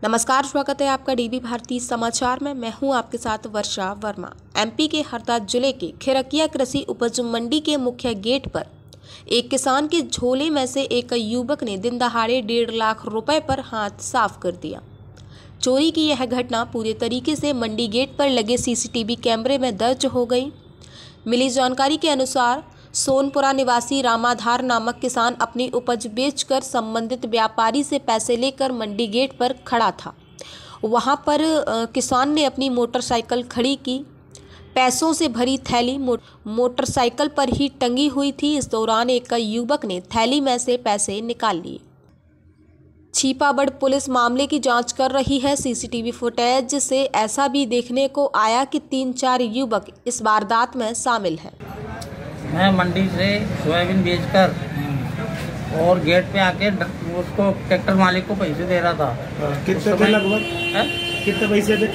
नमस्कार, स्वागत है आपका डीबी भारती समाचार में। मैं हूं आपके साथ वर्षा वर्मा। एमपी के हरदा जिले के खिरकिया कृषि उपज मंडी के मुख्य गेट पर एक किसान के झोले में से एक युवक ने दिन दहाड़े 1.5 लाख रुपए पर हाथ साफ कर दिया। चोरी की यह घटना पूरे तरीके से मंडी गेट पर लगे सीसीटीवी कैमरे में दर्ज हो गई। मिली जानकारी के अनुसार सोनपुरा निवासी रामाधार नामक किसान अपनी उपज बेचकर संबंधित व्यापारी से पैसे लेकर मंडी गेट पर खड़ा था। वहां पर किसान ने अपनी मोटरसाइकिल खड़ी की। पैसों से भरी थैली मोटरसाइकिल पर ही टंगी हुई थी। इस दौरान एक युवक ने थैली में से पैसे निकाल लिए। छिपाबड़ पुलिस मामले की जांच कर रही है। सीसीटीवी फुटेज से ऐसा भी देखने को आया कि 3-4 युवक इस वारदात में शामिल हैं। मैं मंडी से सोयाबीन बेचकर और गेट पे आके उसको ट्रैक्टर मालिक को पैसे दे रहा था। कितने थे लगभग? कितने पैसे थे?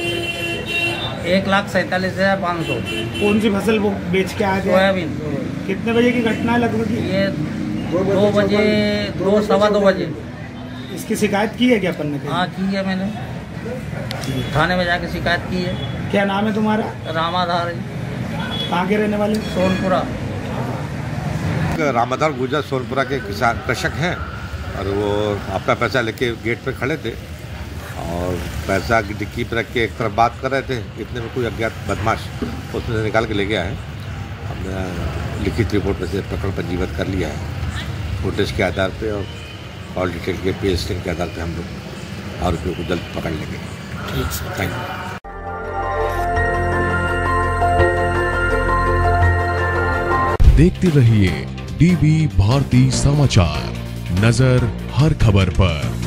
1,47,500। कौन सी फसल वो बेच के आ गए? सोयाबीन। कितने बजे की घटना है लगभग? ये 2 बजे, 2-2:15 बजे। इसकी शिकायत की है क्या अपन ने? हाँ, की है मैंने। थाने में जाके शिकायत की है। क्या नाम है तुम्हारा? रामाधार। कहाँ के रहने वाले? सोनपुरा। रामाधार गुजर सोनपुरा के किसान कृषक हैं और वो अपना पैसा लेके गेट पे खड़े थे और पैसा की डिक्की पर रख के एक तरफ बात कर रहे थे। इतने में कोई अज्ञात बदमाश उसमें से निकाल के ले गया है। हमने लिखित रिपोर्ट में से प्रकरण पंजीबद्ध कर लिया है। फुटेज के आधार पे और कॉल डिटेल के पेस्टिंग के आधार पे हम लोग आरोपियों को जल्द पकड़ लेंगे। ठीक है, थैंक यू। देखते रहिए डीबी भारती समाचार, नजर हर खबर पर।